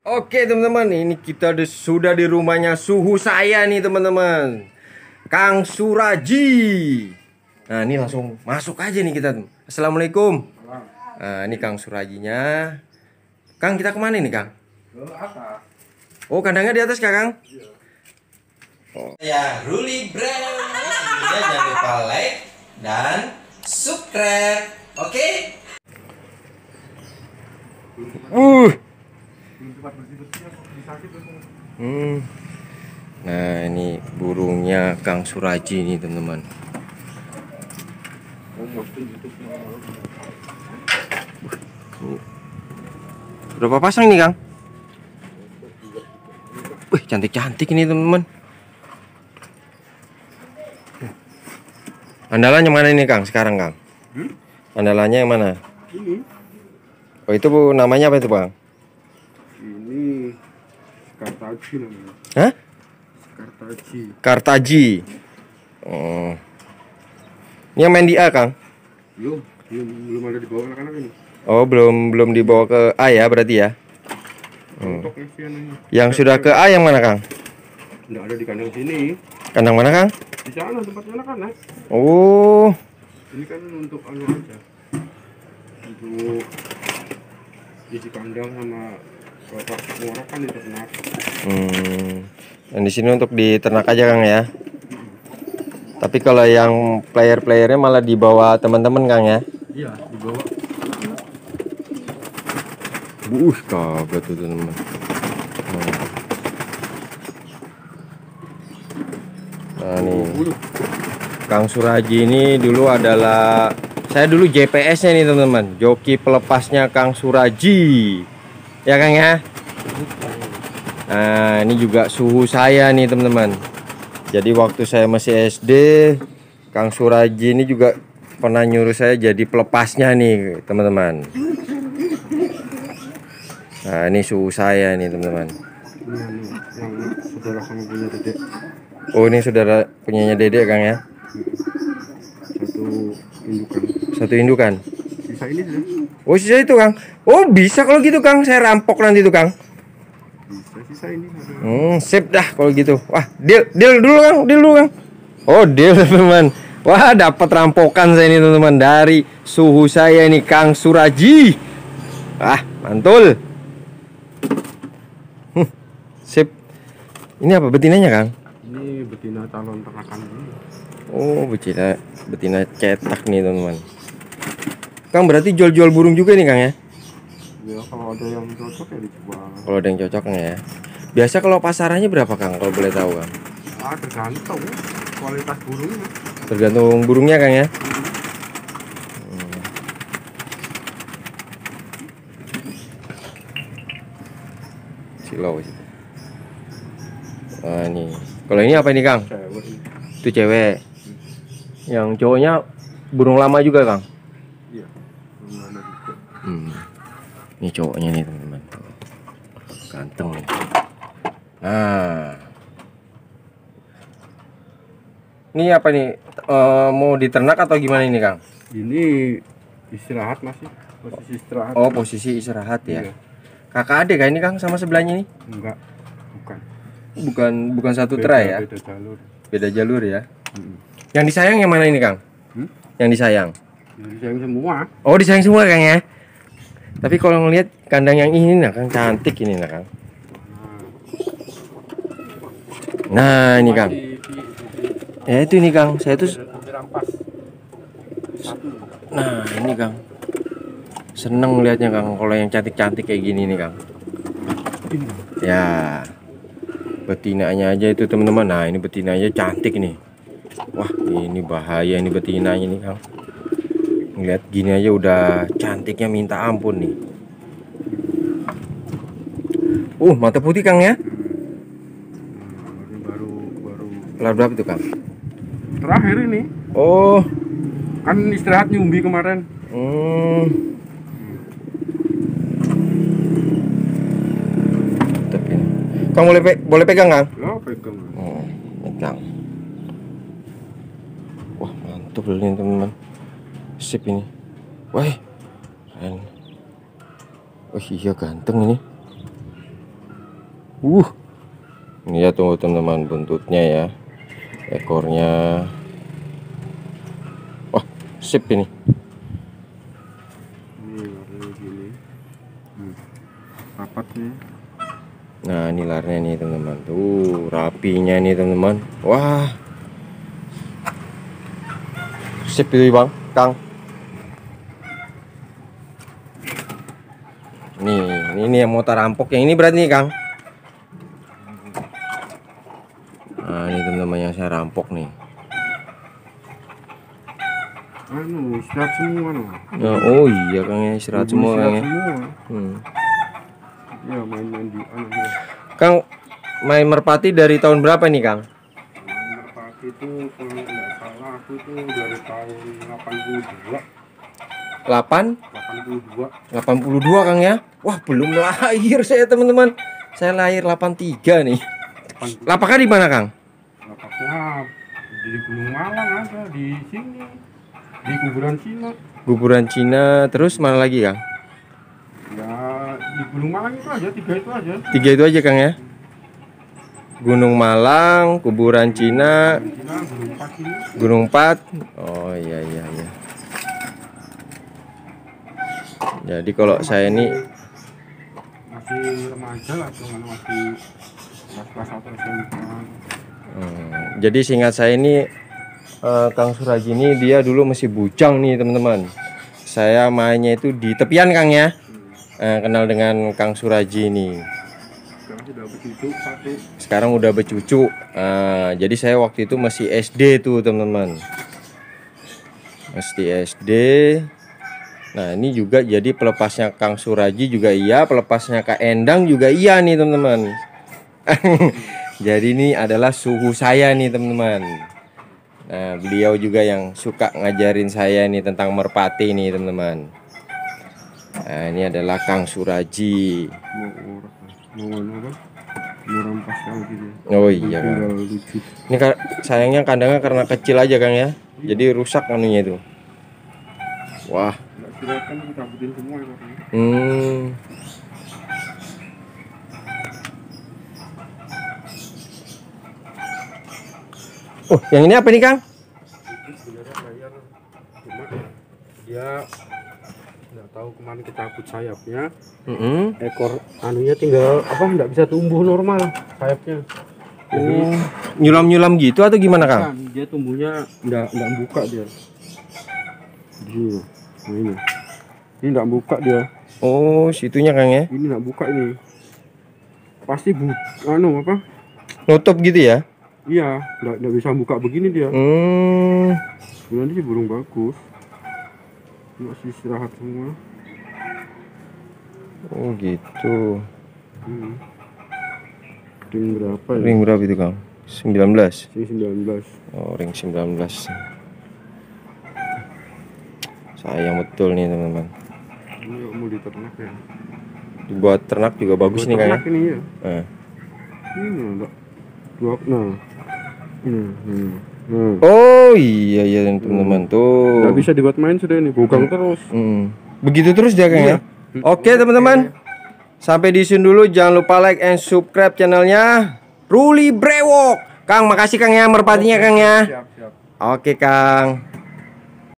Oke teman-teman, ini kita sudah di rumahnya suhu saya nih teman-teman, Kang Suraji. Nah ini langsung masuk aja nih kita. Assalamualaikum. Nah ini Kang Surajinya. Kang, kita kemana nih Kang? Ke atas. Oh, kandangnya di atas Kang? Iya. Oh. Ya, Ruli Brand. Sebelumnya jangan lupa like dan subscribe. Oke? Nah ini burungnya Kang Suraji nih teman-teman. Berapa pasang nih Kang? Wih, cantik-cantik ini teman-teman. Andalannya mana ini Kang sekarang Kang? Andalannya yang mana? Ini. Oh itu namanya apa itu Bang? Ini Kartaji namanya. Hah? Kartaji. Kartaji. Oh. Ini yang main di A Kang? Belum ada di bawah anak-anak ini. Oh belum dibawa ke A ya berarti ya? Untuk ini. Yang sudah ke A yang mana Kang? Nggak ada di kandang sini. Kandang mana Kang? Di sana tempatnya anak-anak. Oh. Ini kan untuk anu aja. Untuk isi kandang sama kotak muara kan itu ternak. Dan di sini untuk diternak aja Kang ya. Tapi kalau yang player-playernya malah dibawa teman-teman Kang ya? Iya, di bawah. Kabel tuh teman-teman. Nah nih, Kang Suraji ini dulu adalah, saya dulu JPS-nya nih teman-teman, joki pelepasnya Kang Suraji, ya Kang ya. Nah ini juga suhu saya nih teman-teman. Jadi waktu saya masih SD, Kang Suraji ini juga pernah nyuruh saya jadi pelepasnya nih teman-teman. Nah ini suhu saya nih teman-teman. Yang saudara sama punya dedek. Oh ini saudara punyanya dedek Kang ya. Satu indukan. Sisa indukan. Sisa ini sih. Oh sisa itu Kang. Oh bisa kalau gitu Kang, saya rampok nanti tuh Kang. Bisa sisa ini. Sip dah kalau gitu. Wah deal dulu Kang, deal dulu Kang. Oh deal teman-teman. Wah dapat rampokan saya ini teman-teman dari suhu saya ini Kang Suraji. Mantul. Sip. Ini apa betinanya Kang? Ini betina calon ternakan ini. Oh betina cetak nih teman-teman. Kang berarti jual-jual burung juga nih Kang ya? Ya kalau ada yang cocok ya dijual. Kalau ada yang cocok ya. Biasa kalau pasarannya berapa Kang kalau boleh tahu Kang? Tergantung kualitas burungnya. Tergantung burungnya Kang ya. Silau sih. Nih. Kalau ini apa ini Kang? Cewek. Itu cewek. Yang cowoknya burung lama juga Kang? Iya. Burung lama juga. Ini cowoknya nih teman-teman. Ganteng nih. Nah. Ini apa nih? Mau diternak atau gimana ini Kang? Ini istirahat masih. Posisi istirahat. Oh posisi istirahat ya. Iya. Kakak adik kan ini Kang sama sebelahnya nih? Enggak. Bukan. Bukan satu tray ya? Beda jalur. Beda jalur ya. Yang disayang yang mana ini Kang? Yang disayang? Yang disayang semua. Oh disayang semua Kang ya. Tapi kalau ngelihat kandang yang ini nah Kang, cantik ini nah Kang. Nah ini Kang. Ya itu ini Kang. Saya tuh. Nah ini Kang. Seneng lihatnya Kang. Kalau yang cantik-cantik kayak gini nih Kang. Ya. Betinanya aja itu teman-teman. Nah ini betinanya cantik nih. Wah ini bahaya ini betinanya nih Kang. Ngeliat gini aja udah cantiknya minta ampun nih. Mata putih Kang ya. Baru Kelar berapa itu Kang? terakhir ini. Oh Kan istirahat nyumbi kemarin. Kang boleh pegang Kang? Ya pegang. Pegang. Wah mantap ini teman-teman. Sip ini. Wah keren. Oh iya ganteng ini. Ini ya tuh teman-teman buntutnya ya, ekornya. Wah, sip ini. Ini warnanya gini. Rapat nih. Nah, ini larnya nih teman-teman. Tuh, rapinya nih teman-teman. Wah. Sip itu Bang, Kang. Ini yang mau tarampok yang ini berarti nih Kang. Nah, ini teman-teman yang saya rampok nih. Istirahat semua no. Nah, oh iya Kang ya, istirahat semua Kang ya. Ya main-main di ya. Kang, main merpati dari tahun berapa nih Kang? Merpati itu kalau nggak salah aku itu dari tahun 82. 82 Kang ya. Wah, belum lahir saya teman-teman. Saya lahir 83 nih. Lapaknya di mana Kang? Lapaknya di Gunung Malang ada di sini. Di kuburan Cina. Kuburan Cina, terus mana lagi Kang? Ya di Gunung Malang itu aja, 3 itu aja. 3 itu aja Kang ya. Gunung Malang, kuburan Cina, Gunung Pat. Oh iya. Jadi kalau saya ini masih remaja lah, cuman masih kelas 1 SMP. Jadi seingat saya ini Kang Suraji ini dia dulu masih bujang nih teman-teman. Saya mainnya itu di tepian Kang ya. Kenal dengan Kang Suraji ini. Sekarang udah bercucu. Jadi saya waktu itu masih SD tuh teman-teman. Masih SD. Nah ini juga jadi pelepasnya Kang Suraji juga iya, pelepasnya Kak Endang juga iya nih teman-teman. Jadi ini adalah suhu saya nih teman-teman. Nah beliau juga yang suka ngajarin saya nih tentang merpati nih teman-teman. Nah ini adalah Kang Suraji. Oh iya Kang. Ini sayangnya kandangnya karena kecil aja Kang ya. Jadi rusak anunya itu. Wah. Oh, yang ini apa nih Kang? Dia nggak tahu kemana kita cabut sayapnya. Ekor anunya tinggal apa, nggak bisa tumbuh normal sayapnya. Jadi nyulam gitu atau gimana Kang? Dia tumbuhnya nggak buka dia. Gini, nah ini nggak buka dia. Oh, situnya Kang ya? Ini nggak buka ini. Pasti apa? Nutup gitu ya? Iya, nggak bisa buka begini dia. Sebenarnya sih burung bagus. Masih istirahat semua. Oh gitu. Ring berapa ya? Ring berapa itu Kang? 19. Ring 19. Oh, ring 19. Sayang betul nih teman-teman. Ini mau diternak ya. Dibuat ternak juga bagus nih Kang ya. Ini ya. Ini enggak. Oh iya teman-teman tuh. Nggak bisa dibuat main sudah ini, bugang terus. Begitu terus dia Kang ya. Oke teman-teman. Sampai di sini dulu, jangan lupa like and subscribe channelnya Ruli Brewok. Kang, makasih Kang ya merpatinya Kang ya. Siap. Oke Kang.